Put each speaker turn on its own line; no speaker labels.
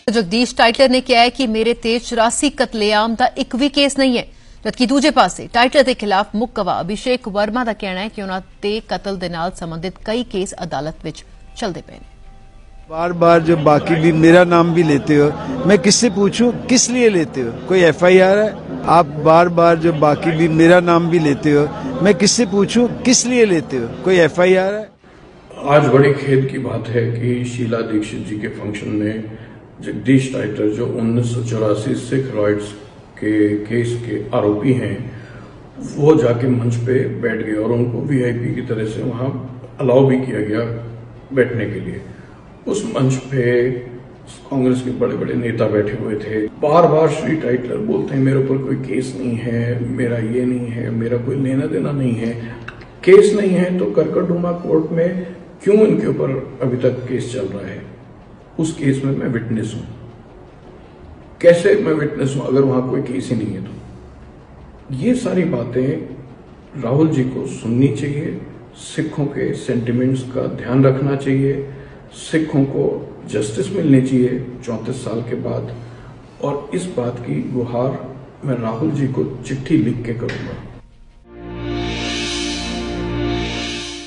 Jagdish Tytler ने कहा है कि मेरे ते 84 कतलेआम का एक भी केस नहीं है, जबकि दूजे पासे टाइटलर के खिलाफ मुख गवाह अभिषेक वर्मा का कहना है कि उन्होंने ते कतल दे नाल संबंधित कई केस अदालत विच चलते पे ने।
बार बार जो बाकी भी मेरा नाम भी लेते हो, मैं किससे पूछूं किस लिए लेते हो? कोई FIR है? आप बार बार जो बाकी भी मेरा नाम भी लेते हो, मैं किससे पूछूं किस लिए लेते हो? कोई FIR है?
आज बड़े खेद की बात है कि शीला दीक्षित जी के फंक्शन में जगदीश टाइटलर जो 1984 सिख रॉयट्स के केस के आरोपी हैं, वो जाके मंच पे बैठ गए और उनको VIP की तरह से वहां अलाउ भी किया गया बैठने के लिए। उस मंच पे कांग्रेस के बड़े बड़े नेता बैठे हुए थे। बार बार श्री टाइटलर बोलते हैं मेरे ऊपर कोई केस नहीं है, मेरा ये नहीं है, मेरा कोई लेना देना नहीं है। केस नहीं है तो करकटडूमा कोर्ट में क्यों इनके ऊपर अभी तक केस चल रहा है? उस केस में मैं विटनेस हूं। कैसे मैं विटनेस हूं अगर वहां कोई केस ही नहीं है? तो ये सारी बातें राहुल जी को सुननी चाहिए। सिखों के सेंटिमेंट्स का ध्यान रखना चाहिए। सिखों को जस्टिस मिलनी चाहिए 34 साल के बाद। और इस बात की गुहार मैं राहुल जी को चिट्ठी लिख के करूंगा।